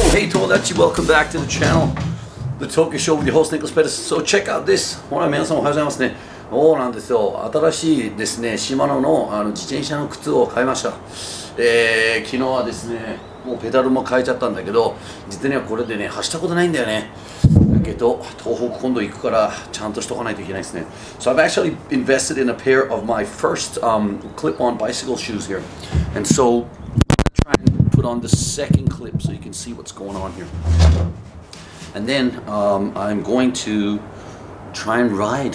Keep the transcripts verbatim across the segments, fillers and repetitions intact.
Hey Tomodachi, welcome back to the channel. The Tokyo Show with your host Nicholas Pettis. So check out this. ほら皆さんおはようございますね。そうなんですよ。新しいですね、シマノのあの自転車の靴を買いました。えー、昨日はですね、もうペダルも変えちゃったんだけど、実にはこれでね、走ったことないんだよね。だけど、東北今度行くからちゃんとしとかないといけないですね。So I've actually invested in a pair of my first um, clip-on bicycle shoes here. And so try and put on the second clip so you can see what's going on here. And then um, I'm going to try and ride.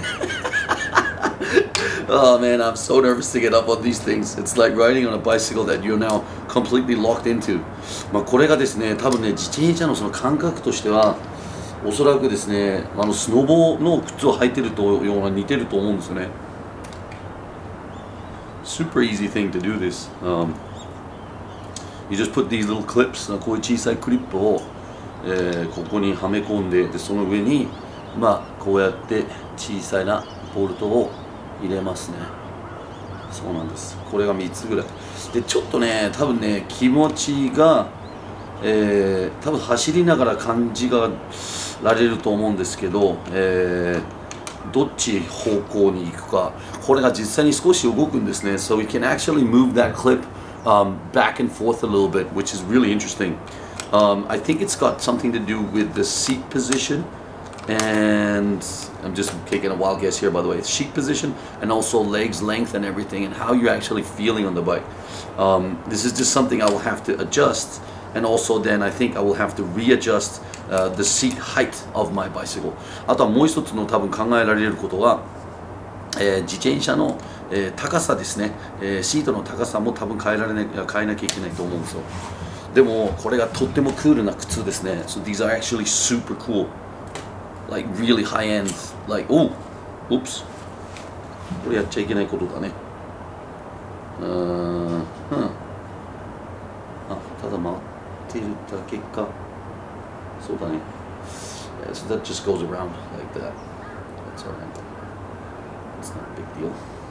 Oh man, I'm so nervous to get up on these things. It's like riding on a bicycle that you're now completely locked into. まあこれがですね、多分ね、自転車のその感覚としてはおそらくですね、あのスノボの靴を履いてるとような似てると思うんですよね。Super easy thing to do this. Um, you just put these little clips, こういう小さいクリップを、えー、ここにはめ込んで、でその上にまあこうやって小さなボルトを入れますね。そうなんです。これがみっつぐらいで、ちょっとね多分ね気持ちが、えー、多分走りながら感じがられると思うんですけど、えー、どっち方向に行くか、これが実際に少し動くんですね。 So we can actually move that clip、um, back and forth a little bit, which is really interesting. um, I think it's got something to do with the seat position, and I'm just taking a wild guess here, by the way. Seat position and also legs length and everything, and how you're actually feeling on the bike. Um, this is just something I will have to adjust, and also then I think I will have to readjust uh, the seat height of my bicycle. あとはもう一つの多分考えられることは、えー、自転車の、えー、高さですね、えー、シートの高さも多分変えられない、変えなきゃいけないと思うんですよ。でもこれがとってもクールな靴ですね。So these are actually super cool. Like really high end, like, oh, oops. これやっちゃいけないことだね。うーん、うん。あ、ただ回ってるだけか。そうだね。Yeah, so that just goes around like that. That's alright. It's not a big deal.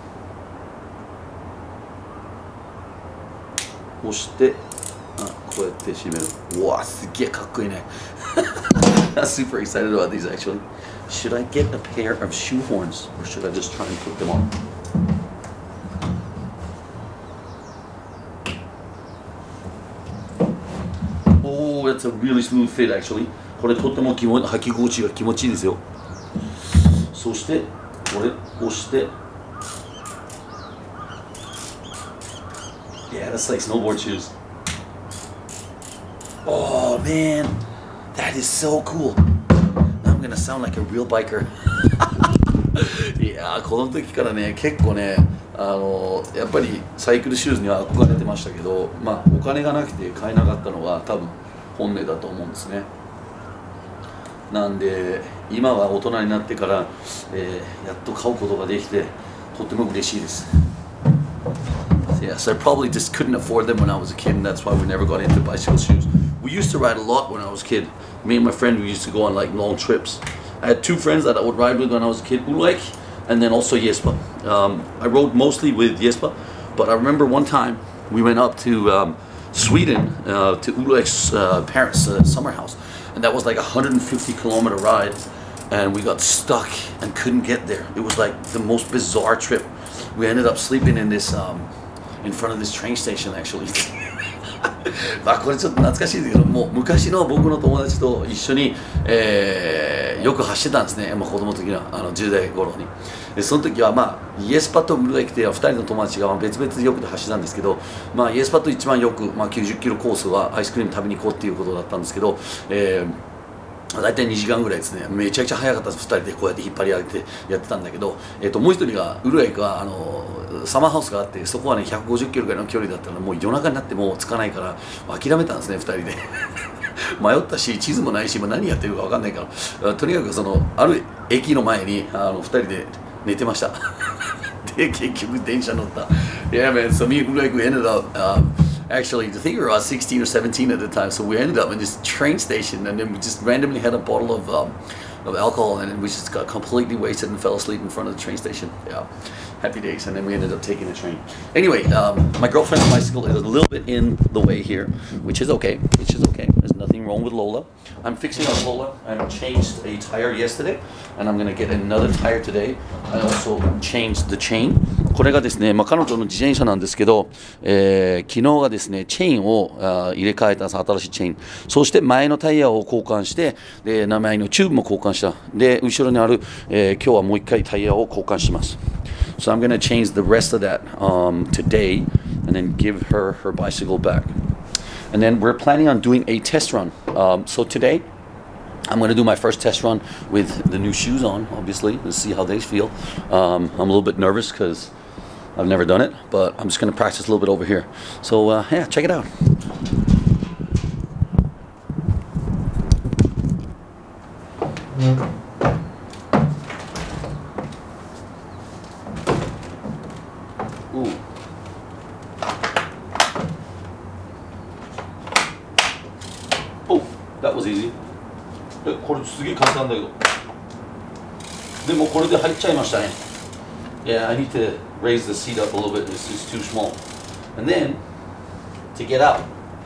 押して、あ、こうやって締める。うわ、すげえかっこいいね。I'm super excited about these actually. Should I get a pair of shoe horns or should I just try and put them on? Oh, that's a really smooth fit actually. これとっても気も履き心地が気持ちいいですよ。そしてこれ押して、Yeah, that's like snowboard shoes. Oh man, that is so cool. I'm gonna sound like a real biker. いやー、この時からね結構ね、あのー、やっぱりサイクルシューズには憧れてましたけど、まあお金がなくて買えなかったのが多分本音だと思うんですね。なんで今は大人になってから、えー、やっと買うことができてとっても嬉しいです。Yes, I probably just couldn't afford them when I was a kid, and that's why we never got into bicycle shoes. We used to ride a lot when I was a kid. Me and my friend, we used to go on like long trips. I had two friends that I would ride with when I was a kid, Ulrich, and then also Jesper. Um, I rode mostly with Jesper, but I remember one time we went up to um, Sweden uh, to Ulrich's uh, parents' uh, summer house, and that was like a one hundred fifty kilometer ride, and we got stuck and couldn't get there. It was like the most bizarre trip. We ended up sleeping in this um, in front of this train station actually. まあこれちょっと懐かしいですけど、もう昔の僕の友達と一緒に、えー、よく走ってたんですね、まあ、子供の時はあのじゅう代頃に。でその時はまあイエスパとムルエキテはふたりの友達が別々でよく走ってたんですけど、まあ、イエスパと一番よく、まあ、きゅうじゅっキロコースはアイスクリーム食べに行こうっていうことだったんですけど、えー大体にじかんぐらいですね。めちゃくちゃ速かったです。ふたりでこうやって引っ張り上げてやってたんだけど、えー、ともう一人がウルエイクはあのサマーハウスがあって、そこはねひゃくごじゅっキロぐらいの距離だったので、もう夜中になっても着かないから諦めたんですね、ふたりで。迷ったし地図もないし、今何やってるか分かんないから、とにかくそのある駅の前にあのふたりで寝てました。で結局電車乗った。Yeah man, so me and Ulrich we ended up、uh, actually, I think we were about sixteen or seventeen at the time, so we ended up in this train station, and then we just randomly had a bottle of um, of alcohol, and then we just got completely wasted and fell asleep in front of the train station. Yeah, happy days. And then we ended up taking the train. Anyway, um, my girlfriend's bicycle is a little bit in the way here, which is okay. Which is okay. There's Nothing wrong with Lola. I'm fixing up Lola. I changed a tire yesterday, and I'm gonna get another tire today. I also changed the chain. これがですね、まあ、彼女の自転車なんですけど、えー、昨日がですね、チェーンをあ入れ替えた新しいチェーン。そして前のタイヤを交換して、で、名前のチューブも交換した。で、後ろにある、えー、今日はもう一回タイヤを交換します。So I'm gonna change the rest of that um, today, and then give her her bicycle back. And then we're planning on doing a test run. Um, so today, I'm going to do my first test run with the new shoes on, obviously, to see how they feel. Um, I'm a little bit nervous because I've never done it, but I'm just going to practice a little bit over here. So uh, yeah, check it out. Ooh. Oh, that was easy. これすげえ簡単だけど。でもこれで入っちゃいましたね。Yeah, I need to raise the seat up a little bit. This is too small. And then to get out.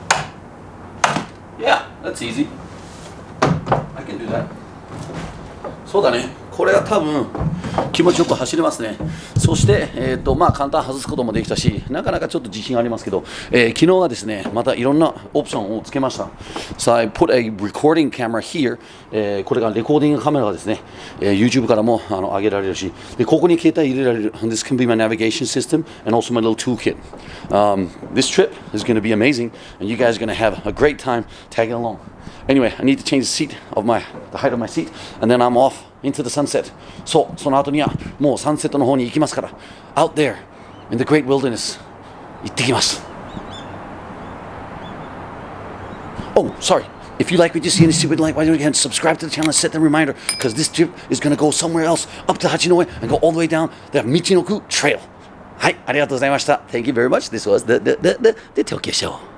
Yeah, that's easy. I can do that. そうだね。これは多分気持ちよく走れますね。そして、えーとまあ、簡単外すこともできたし、なかなかちょっと自信ありますけど、えー、昨日はですね、またいろんなオプションをつけました。So I put a recording camera here、えー、これがレコーディングカメラがですね、えー、YouTube からもあの上げられるし、でここに携帯入れられる。This can be my navigation system and also my little toolkit. Um, this trip is going to be amazing, and you guys are going to have a great time tagging along. Anyway, I need to change the seat of my, the height of my seat, and then I'm off into the sunset. そう、その後にはもうサンセットの方に行きますから、out there in the great wilderness 行ってきます。Oh, sorry. If you like what you see in the stupid like, why don't you subscribe to the channel and set the reminder, because this trip is going to go somewhere else, up to Hachinoe and go all the way down the Michinoku Trail. はい、ありがとうございました。Thank you very much. This was the, the, the, the, the Tokyo Show.